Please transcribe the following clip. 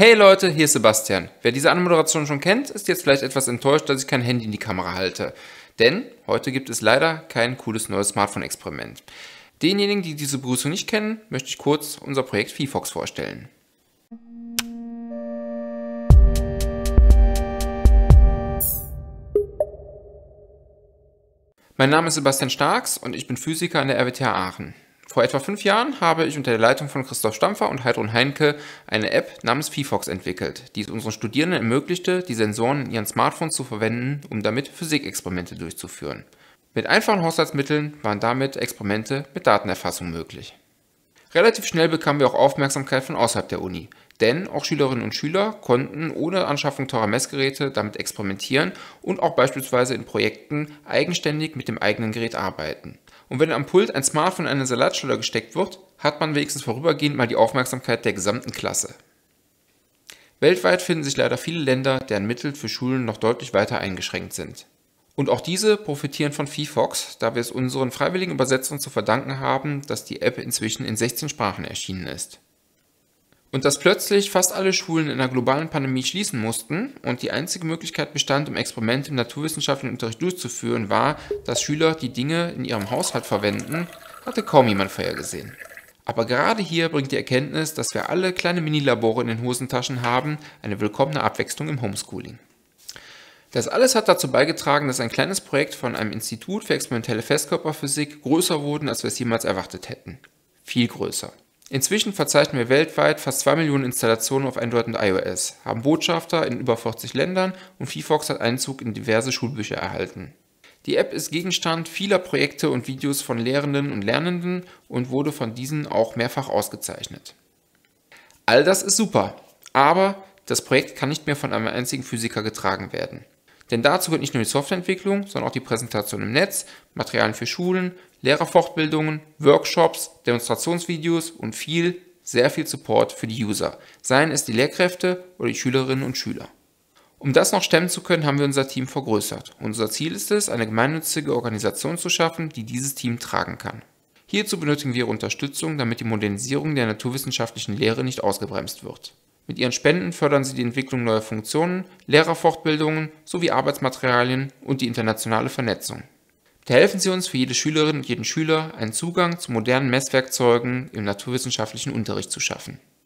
Hey Leute, hier ist Sebastian. Wer diese Anmoderation schon kennt, ist jetzt vielleicht etwas enttäuscht, dass ich kein Handy in die Kamera halte. Denn heute gibt es leider kein cooles neues Smartphone-Experiment. Denjenigen, die diese Begrüßung nicht kennen, möchte ich kurz unser Projekt VFox vorstellen. Mein Name ist Sebastian Starks und ich bin Physiker an der RWTH Aachen. Vor etwa 5 Jahren habe ich unter der Leitung von Christoph Stampfer und Heidrun Heinke eine App namens VFox entwickelt, die es unseren Studierenden ermöglichte, die Sensoren in ihren Smartphones zu verwenden, um damit Physikexperimente durchzuführen. Mit einfachen Haushaltsmitteln waren damit Experimente mit Datenerfassung möglich. Relativ schnell bekamen wir auch Aufmerksamkeit von außerhalb der Uni, denn auch Schülerinnen und Schüler konnten ohne Anschaffung teurer Messgeräte damit experimentieren und auch beispielsweise in Projekten eigenständig mit dem eigenen Gerät arbeiten. Und wenn am Pult ein Smartphone in eine Salatschüler gesteckt wird, hat man wenigstens vorübergehend mal die Aufmerksamkeit der gesamten Klasse. Weltweit finden sich leider viele Länder, deren Mittel für Schulen noch deutlich weiter eingeschränkt sind. Und auch diese profitieren von VFox, da wir es unseren freiwilligen Übersetzern zu verdanken haben, dass die App inzwischen in 16 Sprachen erschienen ist. Und dass plötzlich fast alle Schulen in einer globalen Pandemie schließen mussten und die einzige Möglichkeit bestand, um Experimente im naturwissenschaftlichen Unterricht durchzuführen, war, dass Schüler die Dinge in ihrem Haushalt verwenden, hatte kaum jemand vorhergesehen. Aber gerade hier bringt die Erkenntnis, dass wir alle kleine Minilabore in den Hosentaschen haben, eine willkommene Abwechslung im Homeschooling. Das alles hat dazu beigetragen, dass ein kleines Projekt von einem Institut für experimentelle Festkörperphysik größer wurde, als wir es jemals erwartet hätten. Viel größer. Inzwischen verzeichnen wir weltweit fast 2 Millionen Installationen auf Android und iOS, haben Botschafter in über 40 Ländern und VFox hat Einzug in diverse Schulbücher erhalten. Die App ist Gegenstand vieler Projekte und Videos von Lehrenden und Lernenden und wurde von diesen auch mehrfach ausgezeichnet. All das ist super, aber das Projekt kann nicht mehr von einem einzigen Physiker getragen werden. Denn dazu gehört nicht nur die Softwareentwicklung, sondern auch die Präsentation im Netz, Materialien für Schulen, Lehrerfortbildungen, Workshops, Demonstrationsvideos und sehr viel Support für die User, seien es die Lehrkräfte oder die Schülerinnen und Schüler. Um das noch stemmen zu können, haben wir unser Team vergrößert. Unser Ziel ist es, eine gemeinnützige Organisation zu schaffen, die dieses Team tragen kann. Hierzu benötigen wir Ihre Unterstützung, damit die Modernisierung der naturwissenschaftlichen Lehre nicht ausgebremst wird. Mit ihren Spenden fördern sie die Entwicklung neuer Funktionen, Lehrerfortbildungen sowie Arbeitsmaterialien und die internationale Vernetzung. Da helfen sie uns, für jede Schülerin und jeden Schüler einen Zugang zu modernen Messwerkzeugen im naturwissenschaftlichen Unterricht zu schaffen.